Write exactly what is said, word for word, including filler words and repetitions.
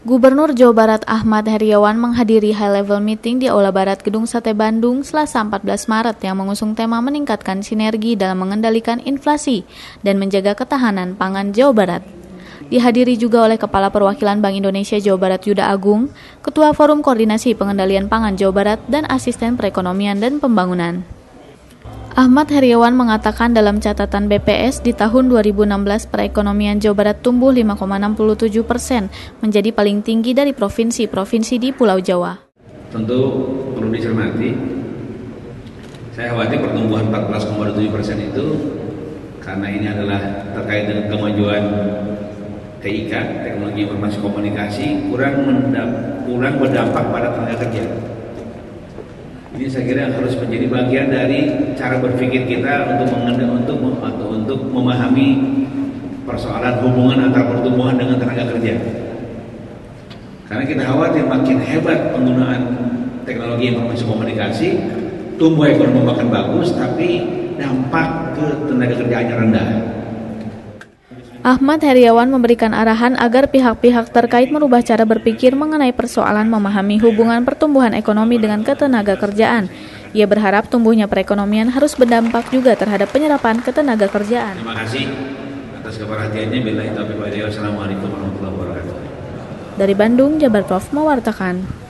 Gubernur Jawa Barat Ahmad Heriawan menghadiri high-level meeting di Aula Barat Gedung Sate Bandung Selasa empat belas Maret yang mengusung tema meningkatkan sinergi dalam mengendalikan inflasi dan menjaga ketahanan pangan Jawa Barat. Dihadiri juga oleh Kepala Perwakilan Bank Indonesia Jawa Barat Yuda Agung, Ketua Forum Koordinasi Pengendalian Pangan Jawa Barat, dan Asisten Perekonomian dan Pembangunan. Ahmad Heriawan mengatakan dalam catatan B P S di tahun dua ribu enam belas perekonomian Jawa Barat tumbuh lima koma enam tujuh persen, menjadi paling tinggi dari provinsi-provinsi di Pulau Jawa. Tentu perlu dicermati, saya khawatir pertumbuhan empat belas koma tujuh persen itu karena ini adalah terkait dengan kemajuan T I K, teknologi informasi komunikasi, kurang mendap, kurang berdampak pada tenaga kerja. Ini saya kira harus menjadi bagian dari cara berpikir kita untuk mengendal, untuk atau untuk memahami persoalan hubungan antara pertumbuhan dengan tenaga kerja. Karena kita khawatir makin hebat penggunaan teknologi informasi komunikasi, tumbuh ekonomi makin bagus, tapi dampak ke tenaga kerjanya rendah. Ahmad Heriawan memberikan arahan agar pihak-pihak terkait merubah cara berpikir mengenai persoalan memahami hubungan pertumbuhan ekonomi dengan ketenaga kerjaan. Ia berharap tumbuhnya perekonomian harus berdampak juga terhadap penyerapan ketenaga kerjaan. Terima kasih atas keperhatiannya. Billahi taufiq wal hidayah. Wassalamualaikum warahmatullahi wabarakatuh. Dari Bandung, Jabar Prof mewartakan.